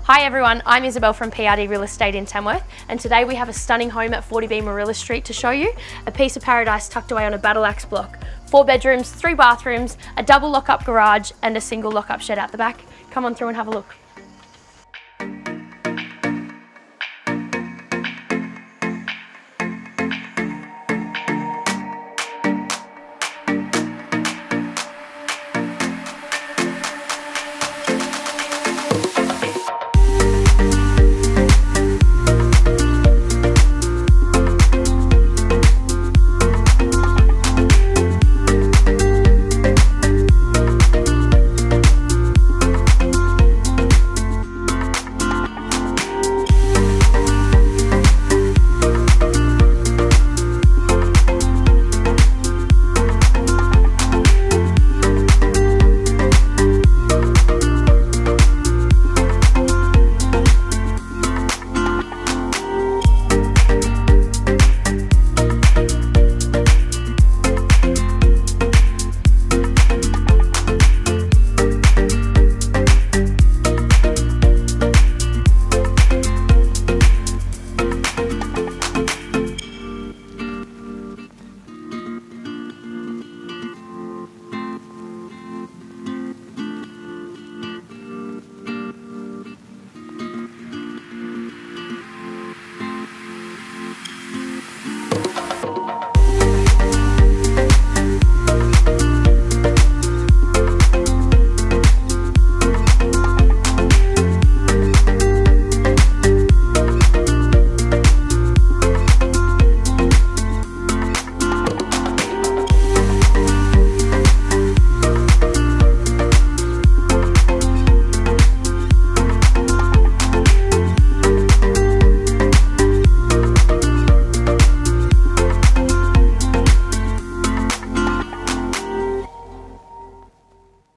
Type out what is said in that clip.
Hi everyone, I'm Isabel from PRD Real Estate in Tamworth, and today we have a stunning home at 40b Morilla Street to show you. A piece of paradise tucked away on a battle axe block. 4 bedrooms, 3 bathrooms, a double lock-up garage and a single lock-up shed out the back. Come on through and have a look.